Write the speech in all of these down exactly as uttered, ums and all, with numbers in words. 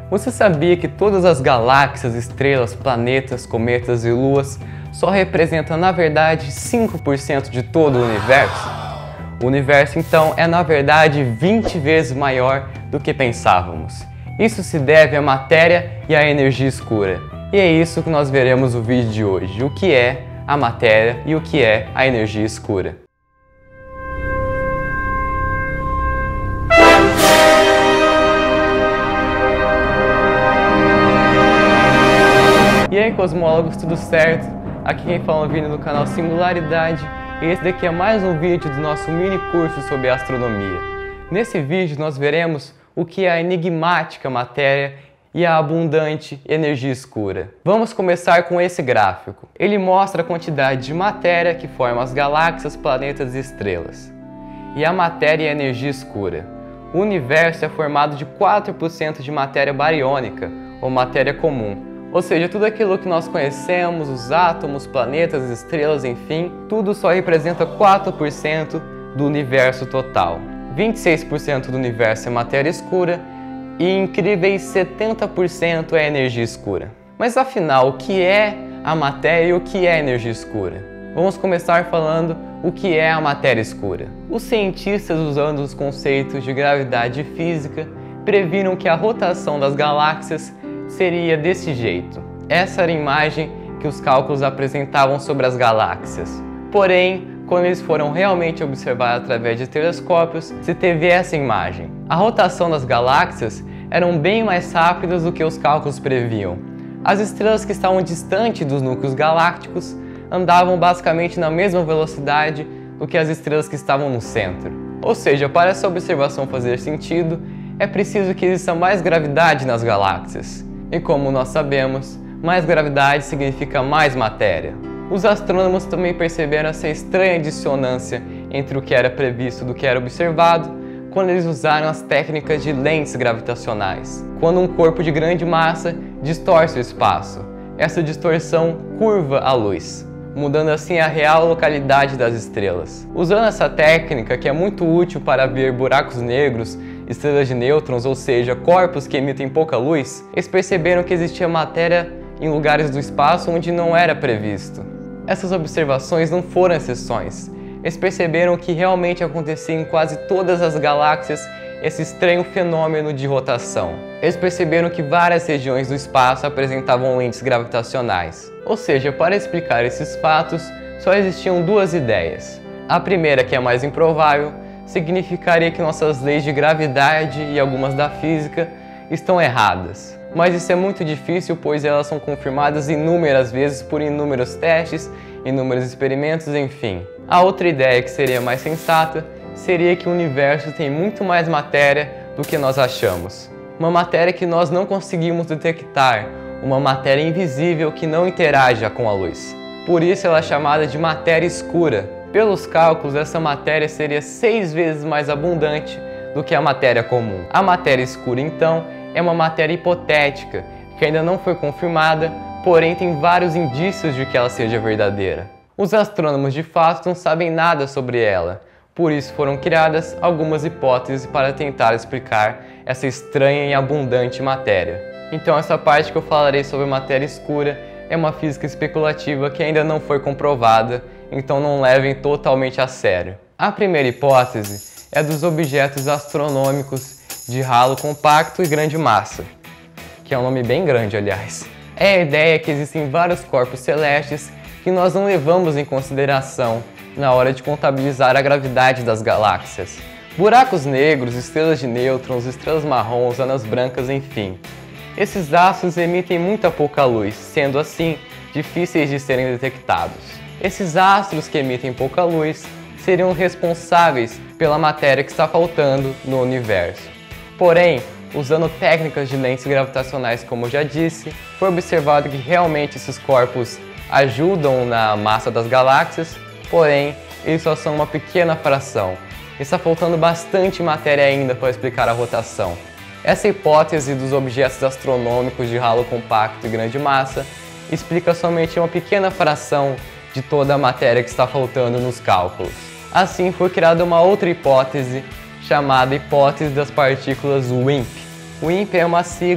Você sabia que todas as galáxias, estrelas, planetas, cometas e luas só representam, na verdade, cinco por cento de todo o universo? O universo, então, é, na verdade, vinte vezes maior do que pensávamos. Isso se deve à matéria e à energia escura. E é isso que nós veremos no vídeo de hoje, o que é a matéria e o que é a energia escura. E aí, cosmólogos, tudo certo? Aqui quem fala é o Vini do canal Singularidade e esse daqui é mais um vídeo do nosso mini curso sobre astronomia. Nesse vídeo nós veremos o que é a enigmática matéria e a abundante energia escura. Vamos começar com esse gráfico. Ele mostra a quantidade de matéria que forma as galáxias, planetas e estrelas. E a matéria e a energia escura. O universo é formado de quatro por cento de matéria bariônica, ou matéria comum. Ou seja, tudo aquilo que nós conhecemos, os átomos, planetas, estrelas, enfim, tudo só representa quatro por cento do universo total. vinte e seis por cento do universo é matéria escura e incríveis setenta por cento é energia escura. Mas afinal, o que é a matéria e o que é a energia escura? Vamos começar falando o que é a matéria escura. Os cientistas, usando os conceitos de gravidade e física, previram que a rotação das galáxias seria desse jeito. Essa era a imagem que os cálculos apresentavam sobre as galáxias. Porém, quando eles foram realmente observar através de telescópios, se teve essa imagem. A rotação das galáxias eram bem mais rápidas do que os cálculos previam. As estrelas que estavam distantes dos núcleos galácticos andavam basicamente na mesma velocidade do que as estrelas que estavam no centro. Ou seja, para essa observação fazer sentido, é preciso que exista mais gravidade nas galáxias. E como nós sabemos, mais gravidade significa mais matéria. Os astrônomos também perceberam essa estranha dissonância entre o que era previsto e do que era observado quando eles usaram as técnicas de lentes gravitacionais. Quando um corpo de grande massa distorce o espaço, essa distorção curva a luz, mudando assim a real localidade das estrelas. Usando essa técnica, que é muito útil para ver buracos negros, estrelas de nêutrons, ou seja, corpos que emitem pouca luz, eles perceberam que existia matéria em lugares do espaço onde não era previsto. Essas observações não foram exceções. Eles perceberam que realmente acontecia em quase todas as galáxias esse estranho fenômeno de rotação. Eles perceberam que várias regiões do espaço apresentavam lentes gravitacionais. Ou seja, para explicar esses fatos, só existiam duas ideias. A primeira, que é mais improvável, significaria que nossas leis de gravidade e algumas da física estão erradas. Mas isso é muito difícil, pois elas são confirmadas inúmeras vezes por inúmeros testes, inúmeros experimentos, enfim. A outra ideia, que seria mais sensata, seria que o universo tem muito mais matéria do que nós achamos. Uma matéria que nós não conseguimos detectar, uma matéria invisível que não interage com a luz. Por isso ela é chamada de matéria escura. Pelos cálculos, essa matéria seria seis vezes mais abundante do que a matéria comum. A matéria escura, então, é uma matéria hipotética, que ainda não foi confirmada, porém tem vários indícios de que ela seja verdadeira. Os astrônomos de fato não sabem nada sobre ela, por isso foram criadas algumas hipóteses para tentar explicar essa estranha e abundante matéria. Então essa parte que eu falarei sobre matéria escura é uma física especulativa que ainda não foi comprovada, então não levem totalmente a sério. A primeira hipótese é dos objetos astronômicos de halo compacto e grande massa, que é um nome bem grande, aliás. É a ideia que existem vários corpos celestes que nós não levamos em consideração na hora de contabilizar a gravidade das galáxias. Buracos negros, estrelas de nêutrons, estrelas marrons, anãs brancas, enfim. Esses astros emitem muita pouca luz, sendo assim difíceis de serem detectados. Esses astros que emitem pouca luz seriam responsáveis pela matéria que está faltando no universo. Porém, usando técnicas de lentes gravitacionais, como eu já disse, foi observado que realmente esses corpos ajudam na massa das galáxias, porém, eles só são uma pequena fração. Está faltando bastante matéria ainda para explicar a rotação. Essa hipótese dos objetos astronômicos de halo compacto e grande massa explica somente uma pequena fração de toda a matéria que está faltando nos cálculos. Assim, foi criada uma outra hipótese chamada hipótese das partículas WIMP. WIMP é uma sigla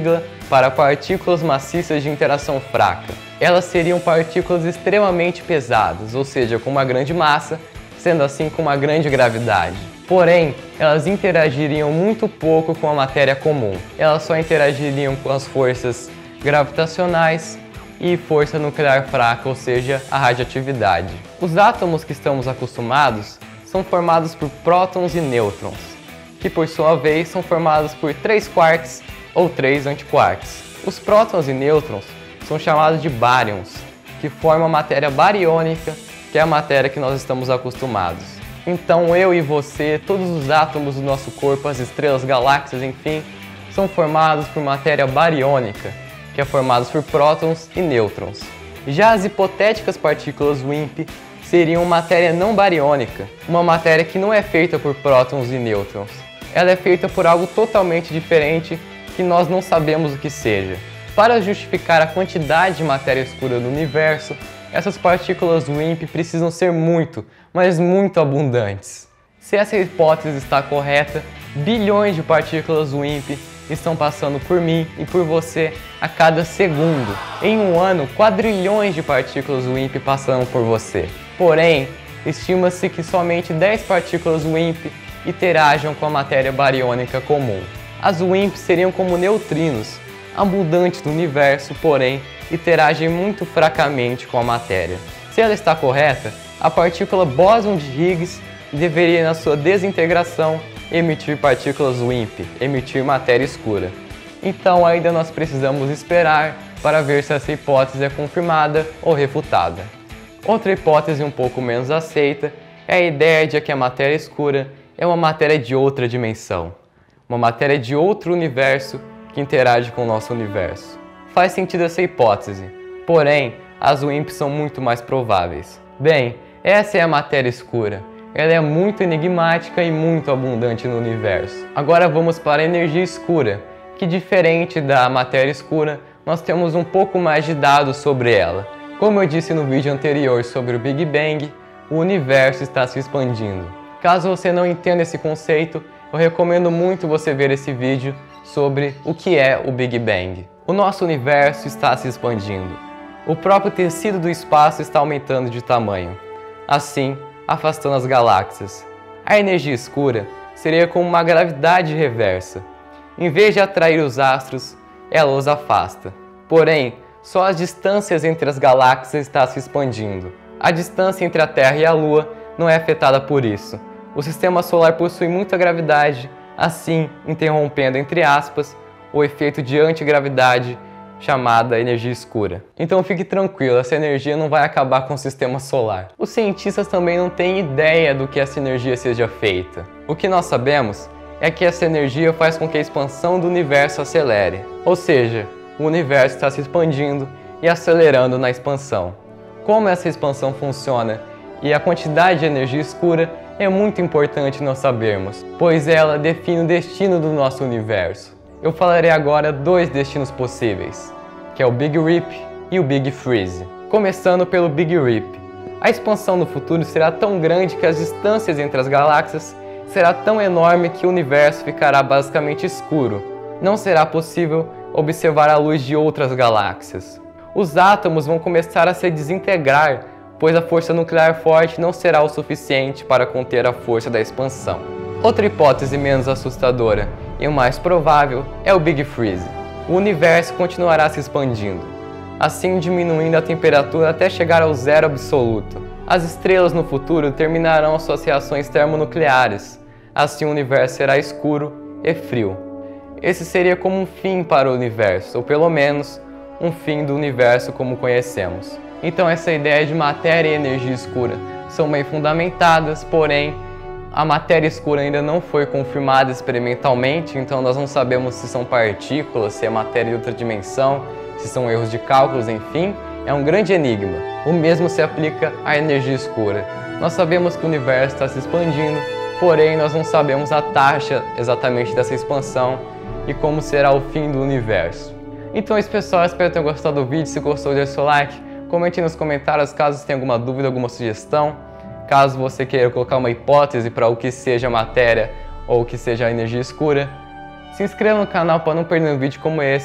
para partículas maciças de interação fraca. Elas seriam partículas extremamente pesadas, ou seja, com uma grande massa, sendo assim com uma grande gravidade. Porém, elas interagiriam muito pouco com a matéria comum. Elas só interagiriam com as forças gravitacionais e força nuclear fraca, ou seja, a radioatividade. Os átomos que estamos acostumados são formados por prótons e nêutrons, que por sua vez são formados por três quarks ou três antiquarks. Os prótons e nêutrons são chamados de baryons, que formam a matéria bariônica, que é a matéria que nós estamos acostumados. Então eu e você, todos os átomos do nosso corpo, as estrelas, galáxias, enfim, são formados por matéria bariônica, que é formada por prótons e nêutrons. Já as hipotéticas partículas WIMP seriam matéria não bariônica, uma matéria que não é feita por prótons e nêutrons. Ela é feita por algo totalmente diferente que nós não sabemos o que seja. Para justificar a quantidade de matéria escura do universo, essas partículas WIMP precisam ser muito, mas muito abundantes. Se essa hipótese está correta, bilhões de partículas WIMP estão passando por mim e por você a cada segundo. Em um ano, quadrilhões de partículas WIMP passam por você. Porém, estima-se que somente dez partículas WIMP interajam com a matéria bariônica comum. As WIMP seriam como neutrinos, abundantes no universo, porém interagem muito fracamente com a matéria. Se ela está correta, a partícula bóson de Higgs deveria, na sua desintegração, emitir partículas WIMP, emitir matéria escura. Então ainda nós precisamos esperar para ver se essa hipótese é confirmada ou refutada. Outra hipótese um pouco menos aceita é a ideia de que a matéria escura é uma matéria de outra dimensão, uma matéria de outro universo que interage com o nosso universo. Faz sentido essa hipótese, porém, as WIMP são muito mais prováveis. Bem, essa é a matéria escura. Ela é muito enigmática e muito abundante no universo. Agora vamos para a energia escura, que diferente da matéria escura, nós temos um pouco mais de dados sobre ela. Como eu disse no vídeo anterior sobre o Big Bang, o universo está se expandindo. Caso você não entenda esse conceito, eu recomendo muito você ver esse vídeo sobre o que é o Big Bang. O nosso universo está se expandindo. O próprio tecido do espaço está aumentando de tamanho, assim afastando as galáxias. A energia escura seria como uma gravidade reversa. Em vez de atrair os astros, ela os afasta. Porém, só as distâncias entre as galáxias está se expandindo. A distância entre a Terra e a Lua não é afetada por isso. O sistema solar possui muita gravidade, assim interrompendo, entre aspas, o efeito de antigravidade chamada energia escura. Então fique tranquilo, essa energia não vai acabar com o sistema solar. Os cientistas também não têm ideia do que essa energia seja feita. O que nós sabemos é que essa energia faz com que a expansão do universo acelere. Ou seja, o universo está se expandindo e acelerando na expansão. Como essa expansão funciona e a quantidade de energia escura é muito importante nós sabermos, pois ela define o destino do nosso universo. Eu falarei agora dois destinos possíveis, que é o Big Rip e o Big Freeze. Começando pelo Big Rip. A expansão no futuro será tão grande que as distâncias entre as galáxias será tão enorme que o universo ficará basicamente escuro. Não será possível observar a luz de outras galáxias. Os átomos vão começar a se desintegrar, pois a força nuclear forte não será o suficiente para conter a força da expansão. Outra hipótese menos assustadora e o mais provável é o Big Freeze. O universo continuará se expandindo, assim diminuindo a temperatura até chegar ao zero absoluto. As estrelas no futuro terminarão associações termonucleares, assim o universo será escuro e frio. Esse seria como um fim para o universo, ou pelo menos um fim do universo como conhecemos. Então essa ideia de matéria e energia escura são bem fundamentadas, porém a matéria escura ainda não foi confirmada experimentalmente, então nós não sabemos se são partículas, se é matéria de outra dimensão, se são erros de cálculos, enfim, é um grande enigma. O mesmo se aplica à energia escura. Nós sabemos que o universo está se expandindo, porém nós não sabemos a taxa exatamente dessa expansão e como será o fim do universo. Então é isso, pessoal, espero que tenham gostado do vídeo. Se gostou, deixe seu like, comente nos comentários caso você tenha alguma dúvida, alguma sugestão. Caso você queira colocar uma hipótese para o que seja matéria ou o que seja energia escura. Se inscreva no canal para não perder um vídeo como esse.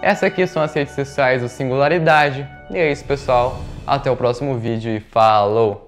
Essas aqui são as redes sociais do Singularidade. E é isso, pessoal. Até o próximo vídeo e falou!